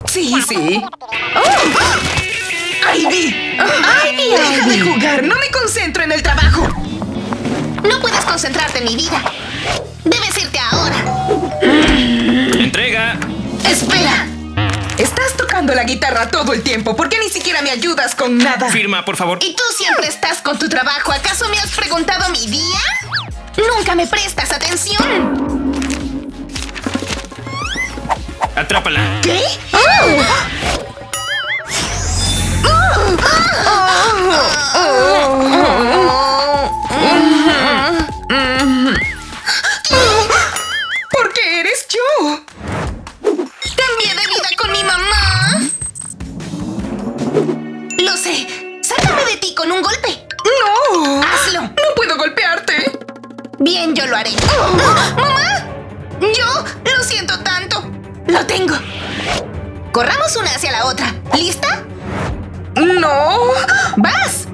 Sí, sí. ¡Oh! ¡Ivy! ¡Ivy! ¡Deja de jugar! ¡No me concentro en el trabajo! No puedes concentrarte en mi vida. Debes irte ahora. ¡Entrega! ¡Espera! Estás tocando la guitarra todo el tiempo. ¿Por qué ni siquiera me ayudas con nada? Firma, por favor. ¿Y tú siempre estás con tu trabajo? ¿Acaso me has preguntado mi día? ¡Nunca me prestas atención! Atrápala. ¿Qué? ¿Por qué eres yo? Cambié de vida con mi mamá. Lo sé. Sácame de ti con un golpe. ¡No! ¡Hazlo! ¡No puedo golpearte! Bien, yo lo haré. ¡Mamá! Yo lo siento tanto. Lo tengo. Corramos una hacia la otra. ¿Lista? ¡No! ¡Vas!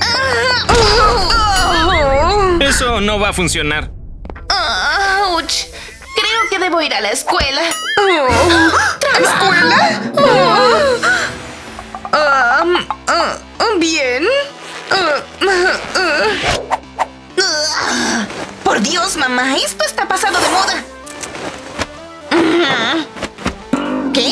Eso no va a funcionar. ¡Auch! Creo que debo ir a la escuela. ¿A la escuela? Bien. Por Dios, mamá, esto está pasado de moda. ¿Qué?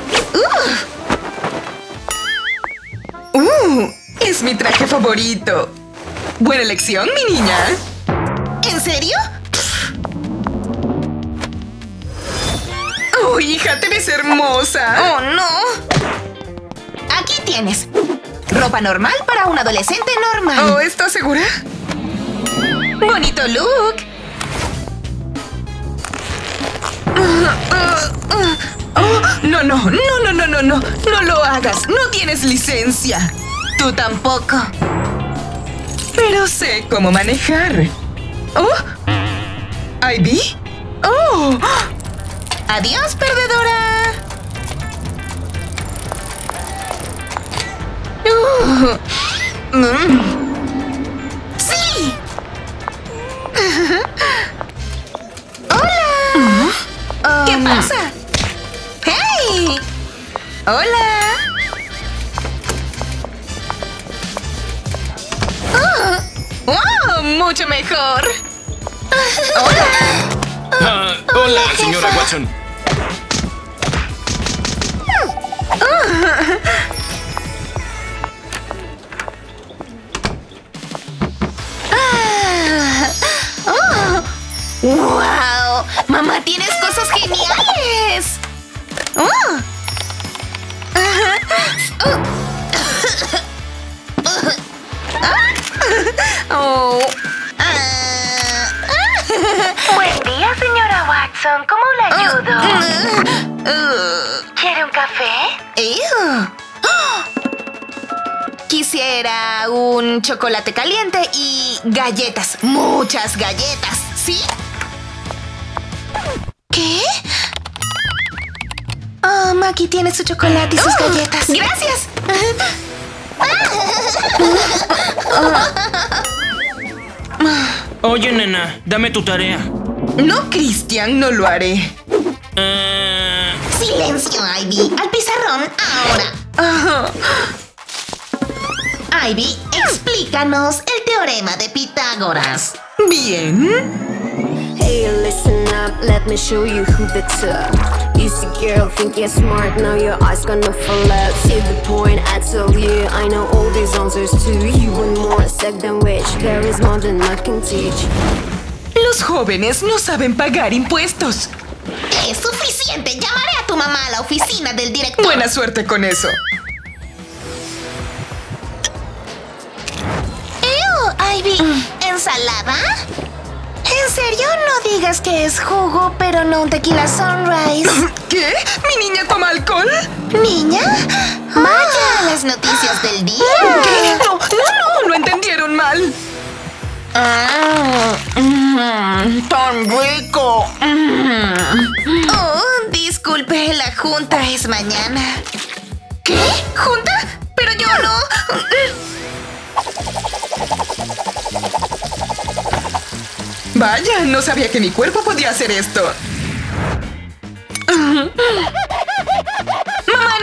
Es mi traje favorito. Buena elección, mi niña. ¿En serio? Oh, hija, te ves hermosa. ¡Oh, no! Aquí tienes. Ropa normal para un adolescente normal. Oh, ¿estás segura? ¡Bonito look! No, no, no, no, no, no, no. No lo hagas. No tienes licencia. Tú tampoco. Pero sé cómo manejar. Oh, ¿Ivy? Oh, Adiós, perdedora. ¡Sí! ¡Hola! ¿Qué pasa? ¡Hey! ¡Hola! ¡Wow! ¡Mucho mejor! ¡Hola! Hola, señora Watson. ¡Wow! ¡Mamá, tienes cosas geniales! Buen día, señora Watson. ¿Cómo la ayudo? ¿Quiere un café? Quisiera un chocolate caliente y galletas. Muchas galletas, ¿sí? ¿Qué? Oh, Maki tiene su chocolate y sus galletas. ¡Gracias! Oye, nena, dame tu tarea. no, Christian, no lo haré. ¡Silencio, Ivy! ¡Al pizarrón ahora! Ivy, explícanos el teorema de Pitágoras. Bien. Hey, listen up, let me show you who the top. Easy girl, think you're smart, now your eyes gonna fall out. See the point, I told you, I know all these answers too. You want more sex than which, there is more than I can teach. Los jóvenes no saben pagar impuestos. ¡Es suficiente! Llamaré a tu mamá a la oficina del director. Buena suerte con eso. Ivy, ¿ensalada? ¿En serio? No digas que es jugo, pero no un tequila Sunrise. ¿Qué? ¿Mi niña toma alcohol? ¿Niña? Vaya, las noticias del día. ¿Qué? No, no, no, lo entendieron mal. ¡Tan rico! Oh, disculpe, la junta es mañana. ¿Qué? ¿Junta? Pero yo no. Vaya, no sabía que mi cuerpo podía hacer esto. Mamá,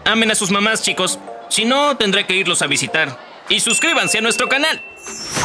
Amen a sus mamás, chicos. Si no, tendré que irlos a visitar. Y suscríbanse a nuestro canal.